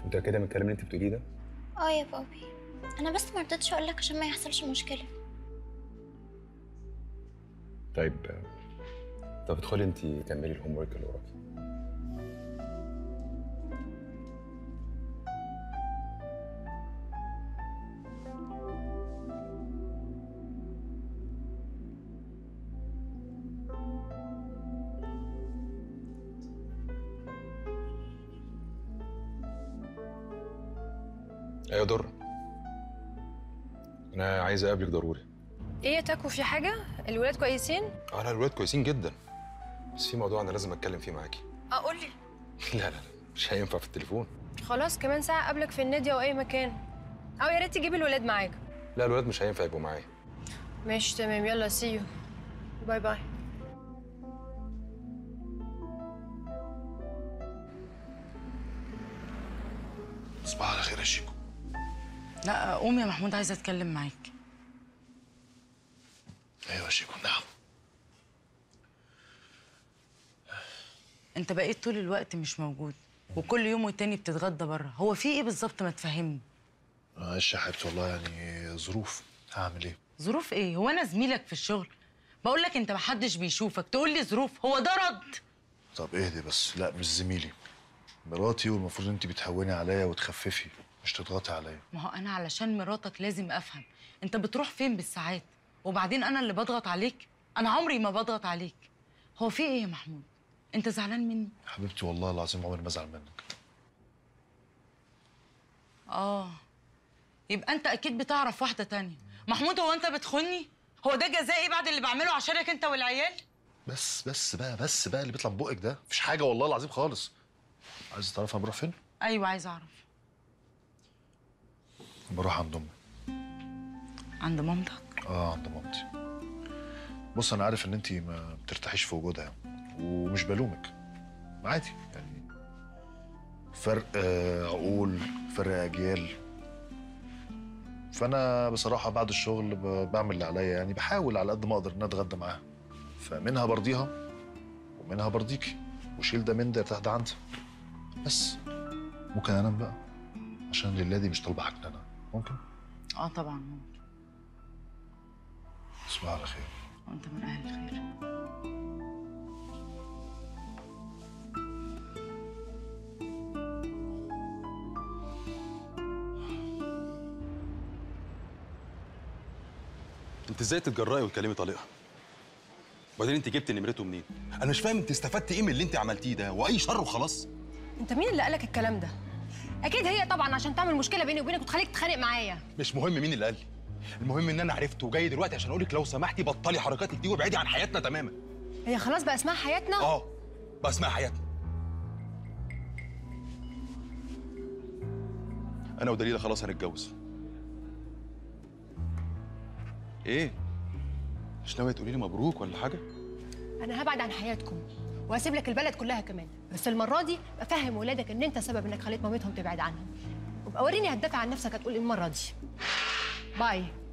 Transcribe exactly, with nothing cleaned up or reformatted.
متأكدة من الكلام اللي انت بتقوليه ده؟ اه يا بابي، انا بس ما رضيتش اقول لك عشان ما يحصلش مشكله. طيب طب ادخلي انت كملي الهوم ورك اللي وراكي. ايوه دره، انا عايز اقابلك ضروري. ايه يا تاكو، في حاجه؟ الولاد كويسين؟ انا الولاد كويسين جدا، بس في موضوع انا لازم اتكلم فيه معاكي. اه قول لي. لا لا لا مش هينفع في التليفون. خلاص كمان ساعه اقابلك في النادي او اي مكان، او يا ريت تجيب الولاد معاك. لا الولاد مش هينفع يبقوا معايا. ماشي تمام، يلا سي يو، باي باي. صباح على خير يا شيكو. لا قوم يا محمود، عايزه اتكلم معاك. ايوه يا شيكو. نعم. انت بقيت طول الوقت مش موجود، وكل يوم والتاني بتتغدى بره، هو في ايه بالظبط؟ ما تفهمني. معلش يا حبيبتي والله، يعني ظروف، هعمل ايه؟ ظروف ايه؟ هو انا زميلك في الشغل؟ بقول لك انت محدش بيشوفك تقول لي ظروف، هو ده رد؟ طب اهدي بس. لا مش زميلي، مراتي، والمفروض انت بتهوني عليا وتخففي مش تضغطي عليا. ما هو انا علشان مراتك لازم افهم انت بتروح فين بالساعات، وبعدين انا اللي بضغط عليك؟ انا عمري ما بضغط عليك. هو في ايه يا محمود؟ انت زعلان مني؟ حبيبتي والله العظيم عمري ما ازعل منك. اه يبقى انت اكيد بتعرف واحده تانية. محمود هو انت بتخوني؟ هو ده جزائي بعد اللي بعمله عشانك انت والعيال؟ بس بس بقى بس بقى اللي بيطلع من بقك ده مفيش حاجه والله العظيم خالص. عايز تعرف انا بروح فين؟ ايوه عايز اعرف. بروح عند امي. عند مامتك؟ اه عند مامتي. بص انا عارف ان انت ما بترتاحيش في وجودها ومش بلومك، عادي يعني، فرق آه عقول، فرق اجيال. فانا بصراحه بعد الشغل بعمل اللي عليا، يعني بحاول على قد ما اقدر ان اتغدى معاها، فمنها برضيها ومنها برضيكي، وشيل ده من ده يرتاح ده عندي. بس ممكن انام بقى عشان الليله دي مش طالبه حاجتنا. ممكن؟ اه طبعا ممكن. تصبح على خير. وانت من اهل الخير. انت ازاي تتجرأي وتكلمي طليقها؟ وبعدين انت جبت نمرته منين؟ انا مش فاهم انت استفدت ايه من اللي انت عملتيه ده، واي شر وخلاص؟ انت مين اللي قالك الكلام ده؟ اكيد هي طبعا عشان تعمل مشكله بيني وبينك وتخليك تتخانق معايا. مش مهم مين اللي قال لي، المهم ان انا عرفت وجاي دلوقتي عشان اقول لك لو سمحتي بطلي حركاتك دي وابعدي عن حياتنا تماما. هي خلاص بقى اسمها حياتنا؟ اه بقى اسمها حياتنا. انا ودليله خلاص هنتجوز. ايه؟ مش ناويه تقولي لي مبروك ولا حاجه؟ انا هبعد عن حياتكم وهسيب لك البلد كلها كمان، بس المره دي افهم ولادك ان انت سبب انك خليت مامتهم تبعد عنهم، وابقى وريني هتدافع عن نفسك هتقول ايه المره دي. باي.